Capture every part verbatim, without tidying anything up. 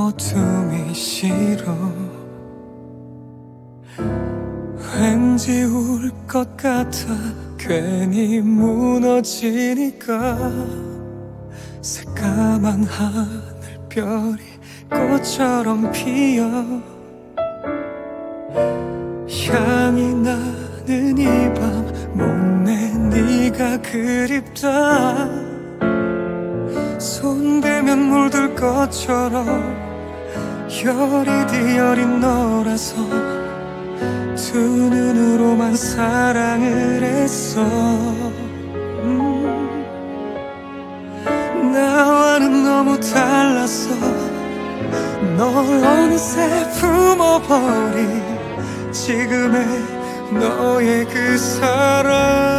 어둠이 싫어. 왠지 울 것 같아. 괜히 무너지니까. 새까만 하늘별이 꽃처럼 피어 향이 나는 이 밤 못내 네가 그립다. 손대면 물들 것처럼 열이 어린 너라서 두 눈으로만 사랑을 했어. 음, 나와는 너무 달랐어. 널 어느새 품어버린 지금의 너의 그 사랑.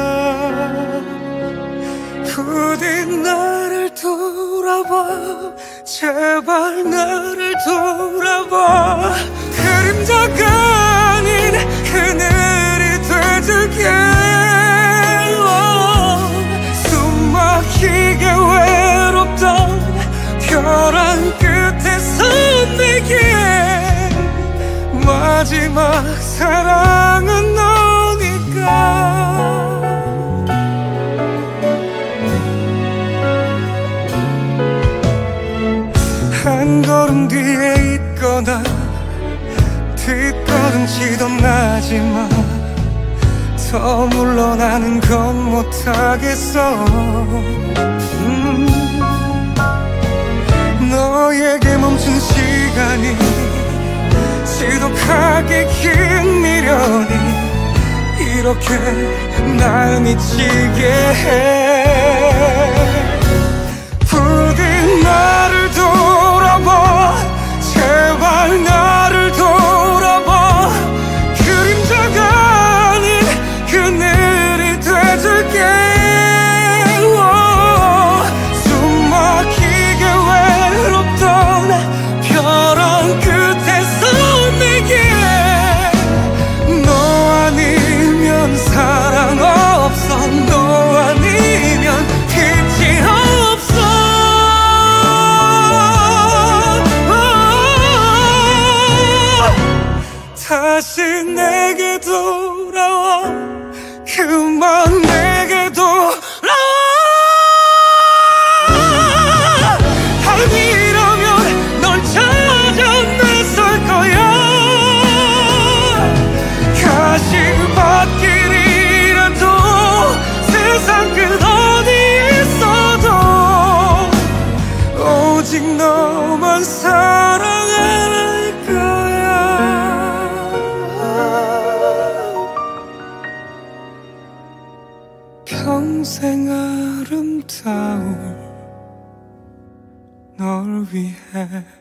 부디 나를 돌아봐. 제발 나를 돌아봐. 그림자가 아닌 그늘이 되줄게. 숨막히게 외롭던 벼랑 끝에서 내게 마지막 사랑은 너니까. 한 걸음 뒤에 있거나 뒷걸음치던 나지만 더 물러나는 건 못하겠어. 음, 너에게 멈춘 시간이 지독하게 긴 미련이 이렇게 날 미치게 해. 부디 나를 돌아봐. 제발 나를 돌아봐. 그림자가 아닌 그늘이 돼줄게. 숨막히게 외롭던 벼랑 끝에서 내게 너 아니면 사랑 없어. 너 아니면 빛이 없어. 다시 내게 돌아와. 그만 내게 돌아와. 아니라면 널 찾아 나설 거야. 가시밭길이라도 세상 끝 어디에 있어도 오직 너만 사랑할 거야. 평생 아름다울 널 위해.